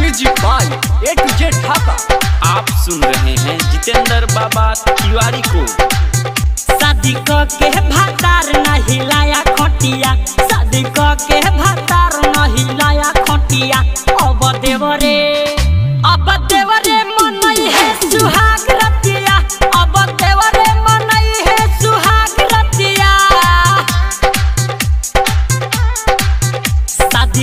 Music by A to Z Dhaka. आप सुन रहे हैं जितेंद्र बाबा तिवारी को। शादी के भातार नहीं लाया खटिया, शादी के भातार नहीं लाया खटिया। अब देवरे मनई है सुहाग रतिया, अब देवरे मनई है सुहाग रतिया। शादी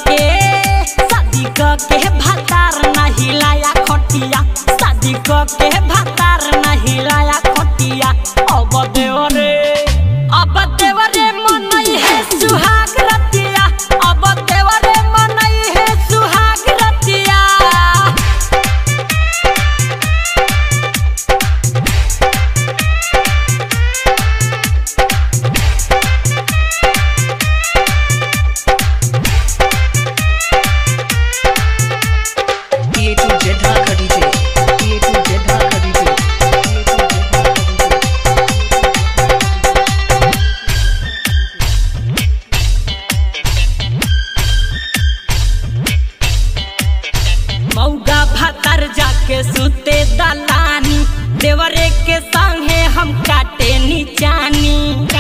के भातार नहीं लाया खटिया, शादी के भातार नहीं लाया खटिया। अब देवरे मनई है सुहाग रतिया, अब देवरे मनई है सुहाग रतिया। मौगा भातार जाके सुते दलानी, देवरे के संगे हम काटे नीचानी।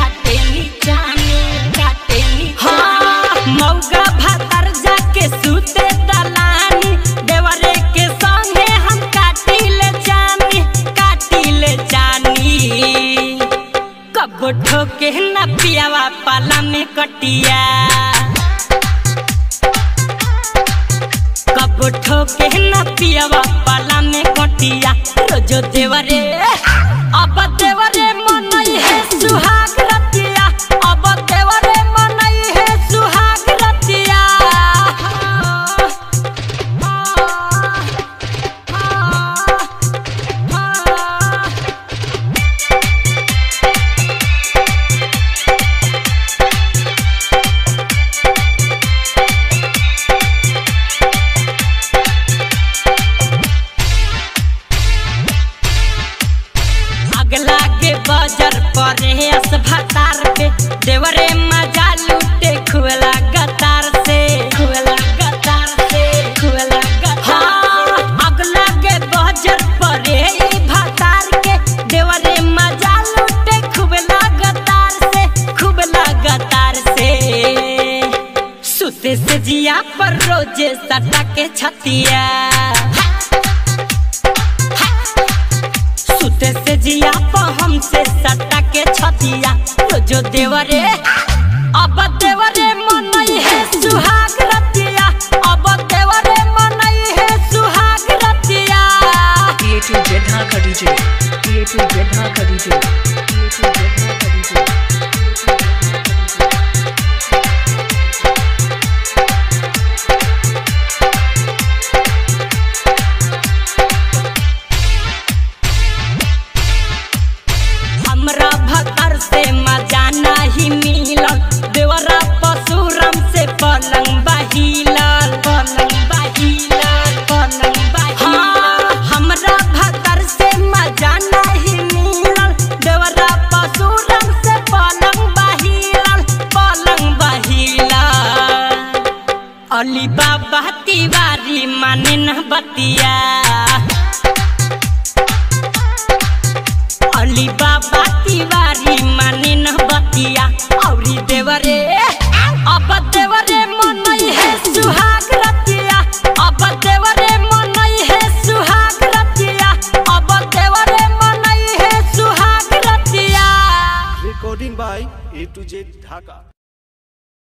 हाँ, मौगा भातार जाके सुते दलानी, देवरे के संगे हम काटी ले जानी। कब ठोके न पियावा पाला में कटिया, कब ठोके न पियावा पाला में कटिया। रोजो देवरे अब देवरे मनई है सुहाग रतिया, अब देवरे मनई है सुहाग रतिया। अगला के बजर परे अस भातार पे, देवरे मजा लूटे खुला गतार से। हाँ, अगला के बजर परे भातार के, देवरे मजा लूटे खुला गतार से। सुते से जिया पर रोजे सटा के छतिया, सुते से जिया पर हमसे सटा के छतिया। रोजो देवरे अब देवरे मनई है सुहाग रतिया, अब देवरे मनई है सुहाग रतिया। A to Z Dhaka DJ, A to Z Dhaka DJ, A to Z Dhaka DJ. हमरा भतर से मजा नहीं मिलल, देवरा पशुराम से पलंग बहिलल। हाँ, हमरा भतर से मजा नहीं मिलल, देवरा पशुराम से पलंग बहिलल। अली बाबा तिवारी माने न बतिया, अली बाबा तिवारी माने न बतिया। औरी देवरे अब देवरे मनई है सुहाग रतिया, अब देवरे मनई है सुहाग रतिया, अब देवरे मनई है सुहाग रतिया। Recording by A to Z Dhaka.